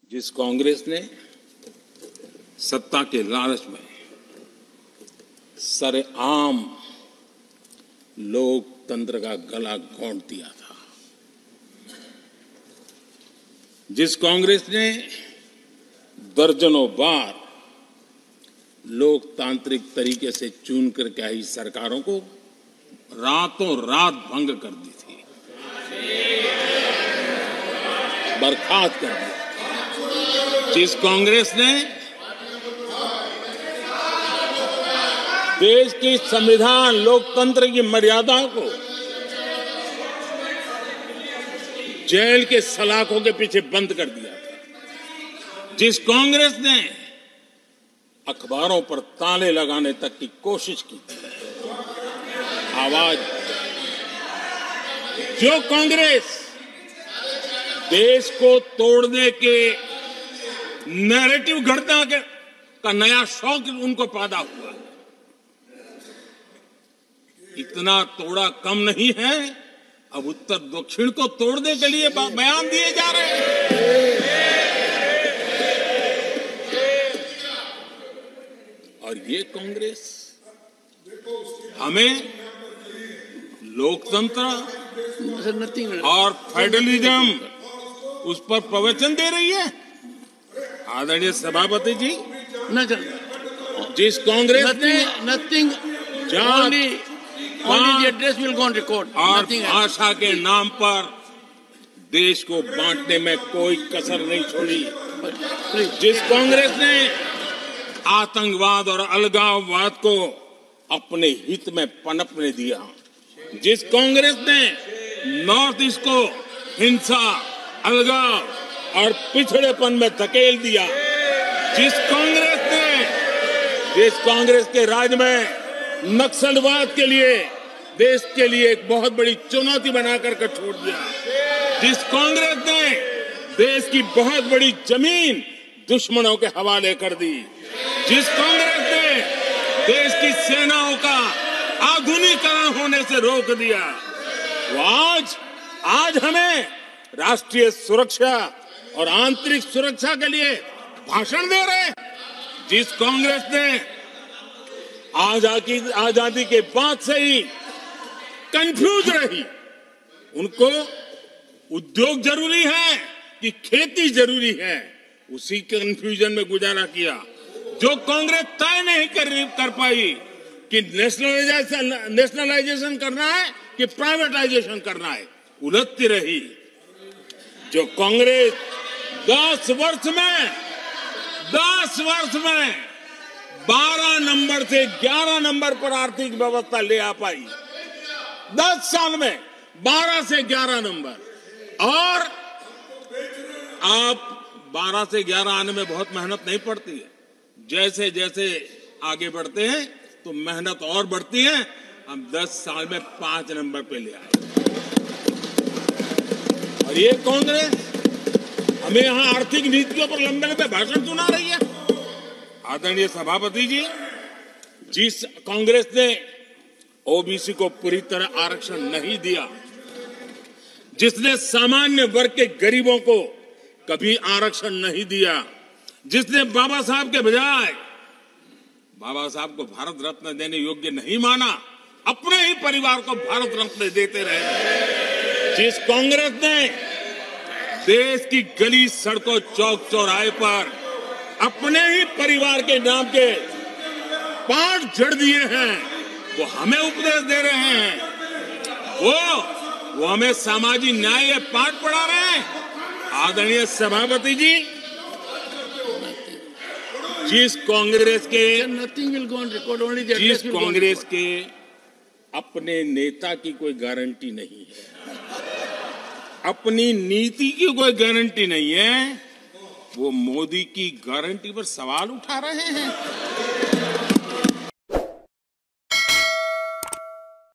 जिस कांग्रेस ने सत्ता के लालच में सरेआम लोकतंत्र का गला घोंट दिया था, जिस कांग्रेस ने दर्जनों बार लोकतांत्रिक तरीके से चुन करके आई सरकारों को रातों रात भंग कर दी थी, बर्खास्त कर दिया, जिस कांग्रेस ने देश की संविधान लोकतंत्र की मर्यादा को जेल के सलाखों के पीछे बंद कर दिया था, जिस कांग्रेस ने अखबारों पर ताले लगाने तक की कोशिश की थी, आवाज जो कांग्रेस देश को तोड़ने के नैरेटिव घटना का नया शौक उनको पैदा हुआ, इतना तोड़ा कम नहीं है, अब उत्तर दक्षिण को तोड़ने के लिए बयान दिए जा रहे हैं। और ये कांग्रेस हमें लोकतंत्र और फेडरलिज्म उस पर प्रवचन दे रही है। आदरणीय सभापति जी, जिस कांग्रेस ने nothing Only the address will go on record. और भाषा के नाम पर देश को बांटने में कोई कसर नहीं छोड़ी, जिस कांग्रेस ने आतंकवाद और अलगाववाद को अपने हित में पनपने दिया, जिस कांग्रेस ने नॉर्थ ईस्ट को हिंसा, अलगाव और पिछड़ेपन में धकेल दिया, जिस कांग्रेस के राज में नक्सलवाद के लिए देश के लिए एक बहुत बड़ी चुनौती बनाकर के छोड़ दिया, जिस कांग्रेस ने देश की बहुत बड़ी जमीन दुश्मनों के हवाले कर दी, जिस कांग्रेस ने देश की सेनाओं का आधुनिकीकरण होने से रोक दिया, वो आज हमें राष्ट्रीय सुरक्षा और आंतरिक सुरक्षा के लिए भाषण दे रहे हैं। जिस कांग्रेस ने आजादी के बाद से ही कंफ्यूज रही, उनको उद्योग जरूरी है कि खेती जरूरी है, उसी कंफ्यूजन में गुजारा किया। जो कांग्रेस तय नहीं कर पाई कि नेशनलाइजेशन करना है कि प्राइवेटाइजेशन करना है, उलझती रही। जो कांग्रेस 10 वर्ष में 12 नंबर से 11 नंबर पर आर्थिक व्यवस्था ले आ पाई, 10 साल में 12 से 11 नंबर। और आप 12 से 11 आने में बहुत मेहनत नहीं पड़ती है, जैसे जैसे आगे बढ़ते हैं तो मेहनत और बढ़ती है। हम 10 साल में 5 नंबर पे ले आए, और ये कांग्रेस हमें यहां आर्थिक नीतियों पर लंबे लंबे भाषण सुना रही है। आदरणीय सभापति जी, जिस कांग्रेस ने ओबीसी को पूरी तरह आरक्षण नहीं दिया, जिसने सामान्य वर्ग के गरीबों को कभी आरक्षण नहीं दिया, जिसने बाबा साहब के बजाय बाबा साहब को भारत रत्न देने योग्य नहीं माना, अपने ही परिवार को भारत रत्न देते रहे, जिस कांग्रेस ने देश की गली सड़कों चौक चौराहे पर अपने ही परिवार के नाम के पाठ जड़ दिए हैं, वो हमें उपदेश दे रहे हैं, वो हमें सामाजिक न्याय के पाठ पढ़ा रहे हैं। आदरणीय सभापति जी, जिस कांग्रेस के अपने नेता की कोई गारंटी नहीं है, अपनी नीति की कोई गारंटी नहीं है, वो मोदी की गारंटी पर सवाल उठा रहे हैं।